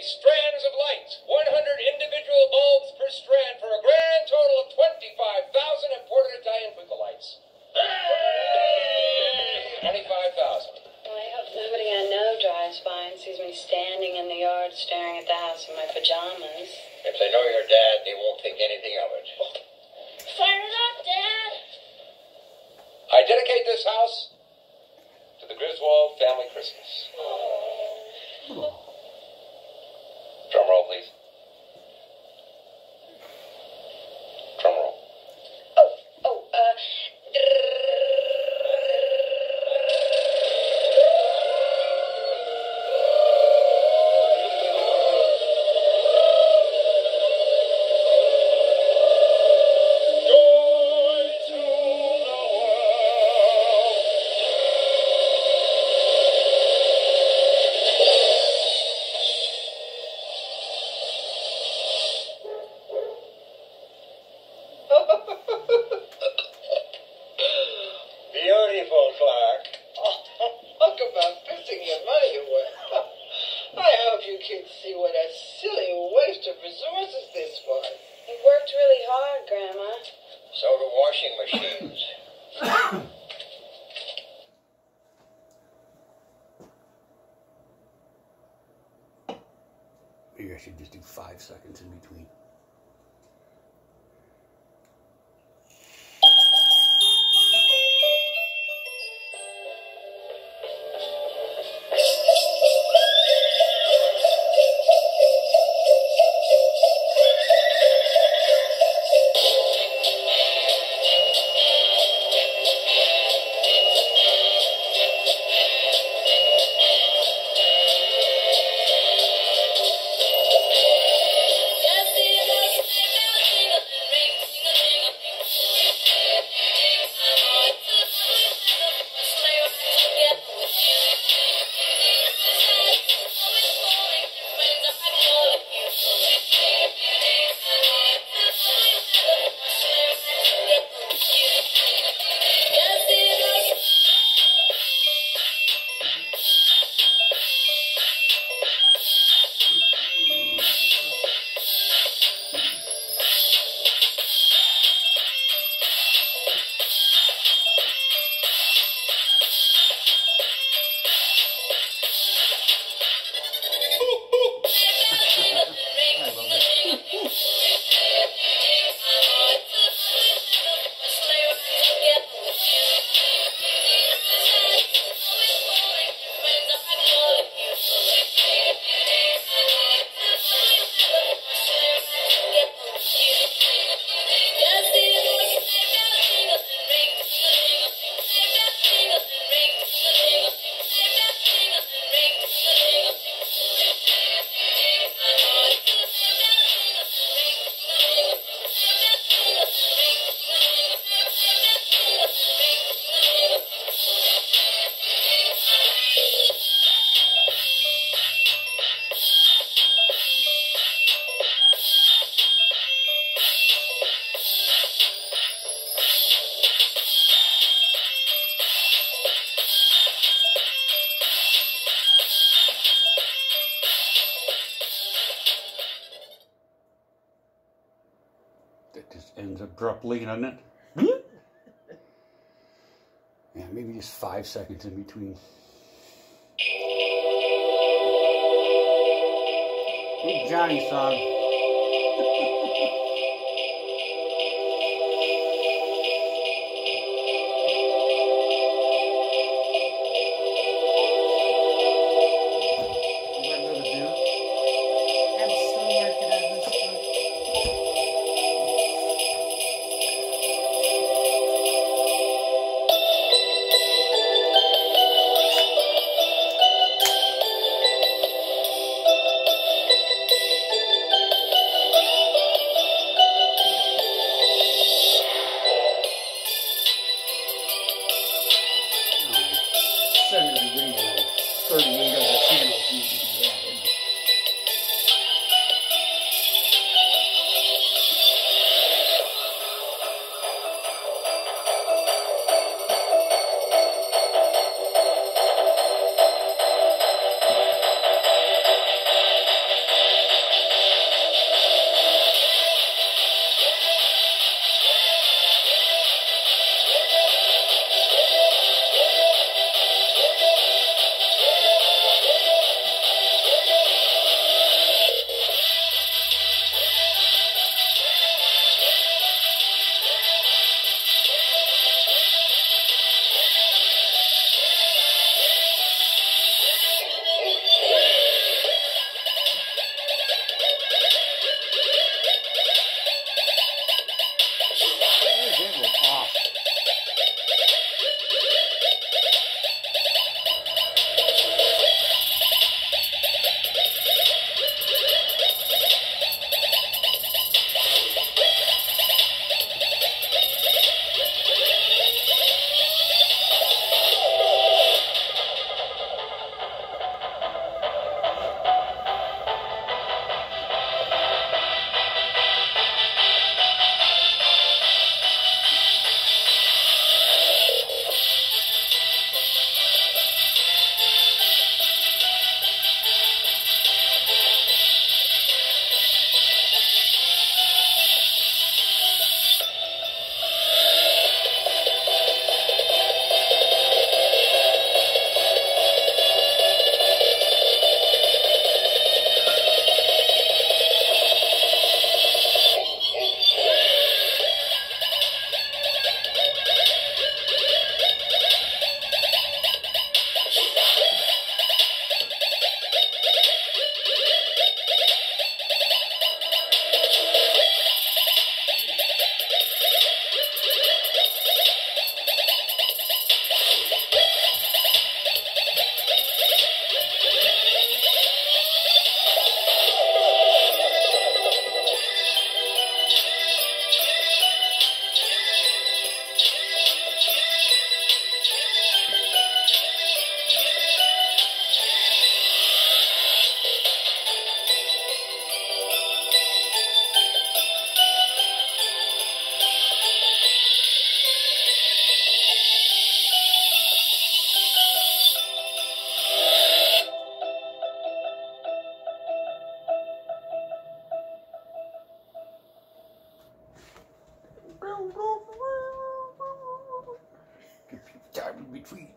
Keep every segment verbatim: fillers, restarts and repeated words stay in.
strands of light, one hundred individual bulbs per strand for a grand total of twenty-five thousand imported Italian twinkle lights. twenty-five thousand. Well, I hope nobody I know drives by and sees me standing in the yard staring at the house in my pajamas. If they know your dad, they won't think anything of it. Fire it up, Dad! I dedicate this house to the Griswold family Christmas. Drum roll, please. Drum roll. Oh, oh, uh... Beautiful, Clark. Oh, talk about pissing your money away. I hope you kids see what a silly waste of resources this was. You worked really hard, Grandma. So do washing machines. Maybe I should just do five seconds in between. That just ends abruptly, doesn't it? Yeah, maybe just five seconds in between. Big Johnny song. tweet.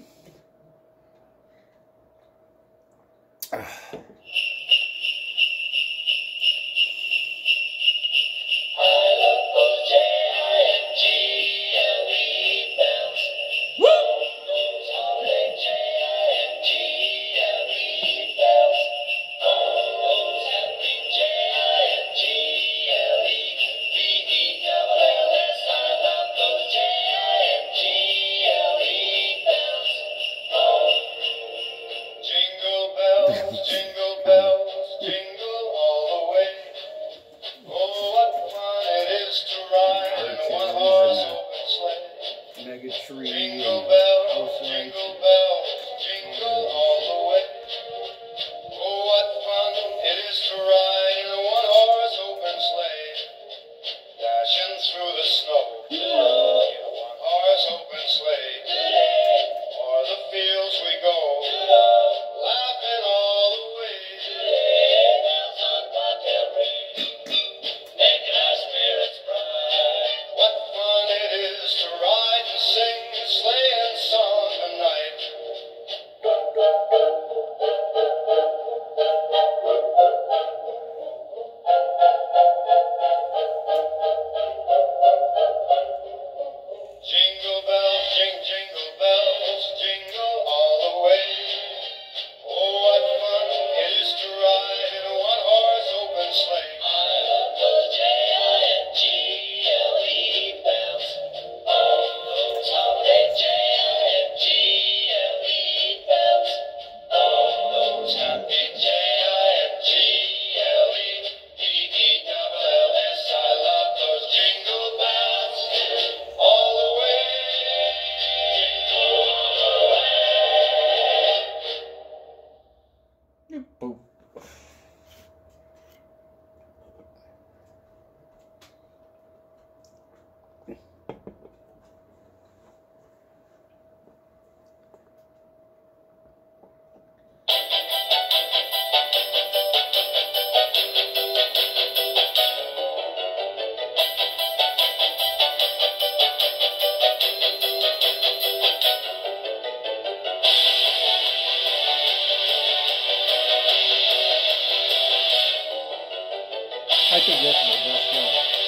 I think that's my best one.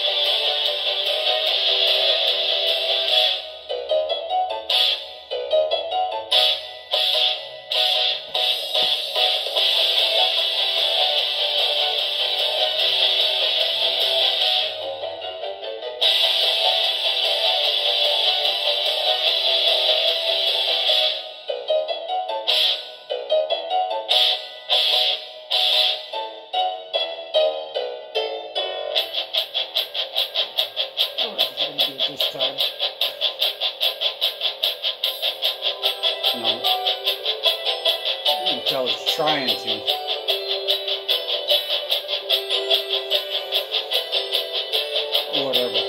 This time. No. You can tell it's trying to. Whatever.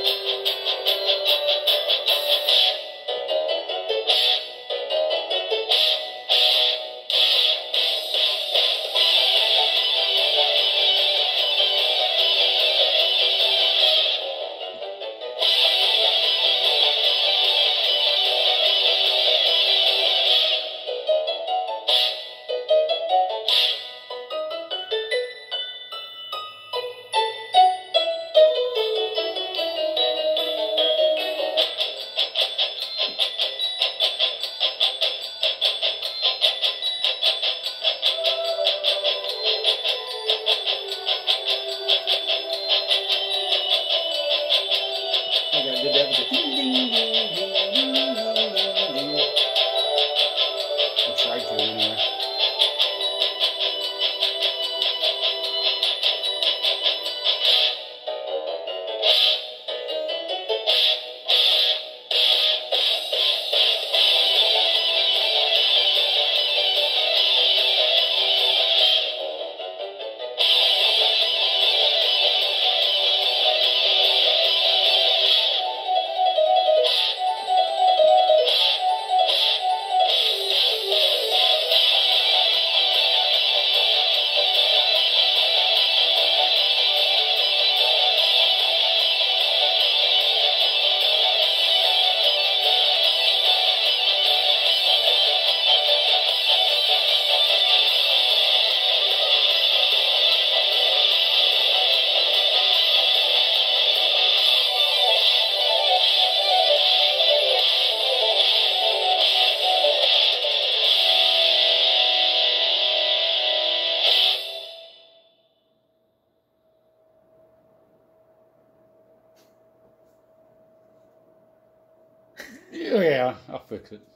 Oh yeah, I'll fix it.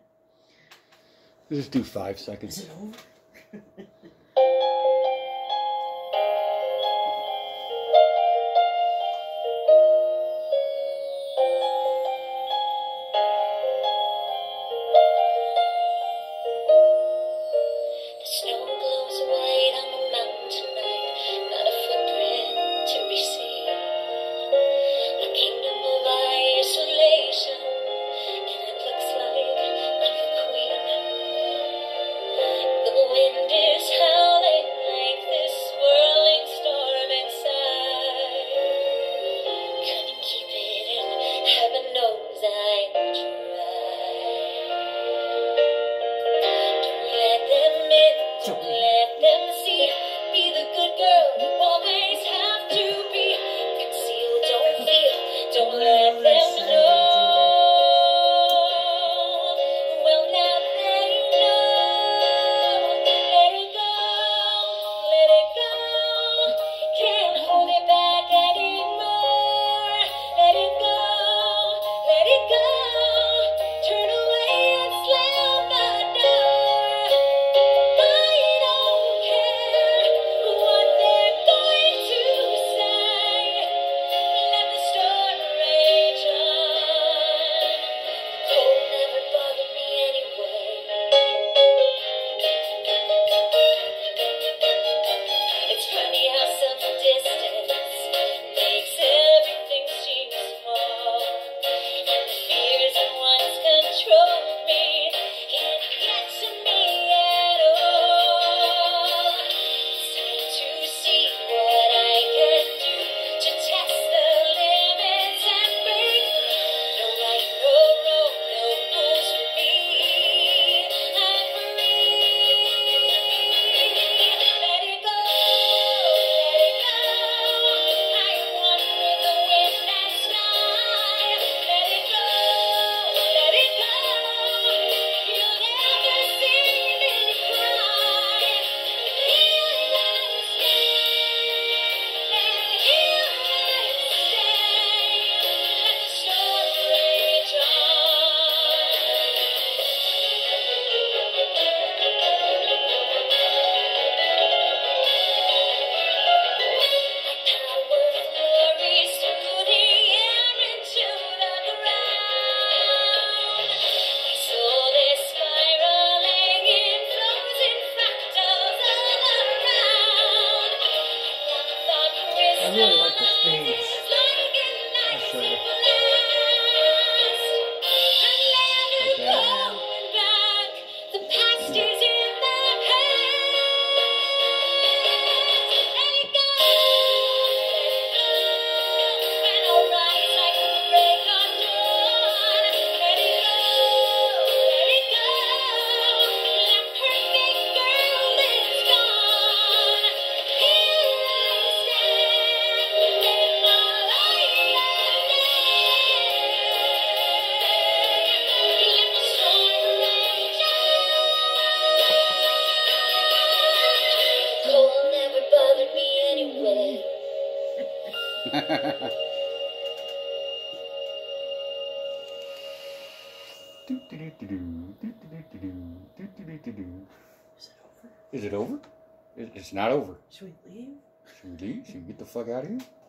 Just do five seconds. Is it over? Snow glows white on the mountain tonight, not a footprint to be seen. A kingdom of isolation, and it looks like I'm a queen. The wind is howling like this swirling storm inside. Couldn't keep it in, heaven knows I tried. Don't let them in. Don't let them see. Be the good girl you always have to be. Conceal, don't feel. Don't let them know. Well, now they know. Let it go. Let it go. Can't hold it back anymore. Let it go. Let it go. Turn away and slam the door. I don't care what they're going to say. Let the storm rage on. Cold never bothered me anyway. It's funny how some distance makes everything seem small. And the fears that once controlled me can't get to me at all. It's time to see what I can do to test the limits and break. No right, no wrong, no rules for me. I'm free. Let it go, let it go. I am one with the wind and sky. Let it go, let it go. You'll never see me cry. Here I stand, and here I stay. Let the storm rage Power flurries through the air into the ground. My soul is spiraling in frozen fractals all around. I never thought I really like the crystallizing stage. is like an I'll show icy you. blast. I'm never Like that. going back. The past is in the past. Let it go, let it go. And I'll rise like the break of dawn. Let it go, let it go. That perfect girl is gone. Here I stand in my light of day. Let the storm rage on. Cold never bothered me anyway. Is it over? Is it over? It- It's not over. Should we leave? Should we leave? Should we get the fuck out of here?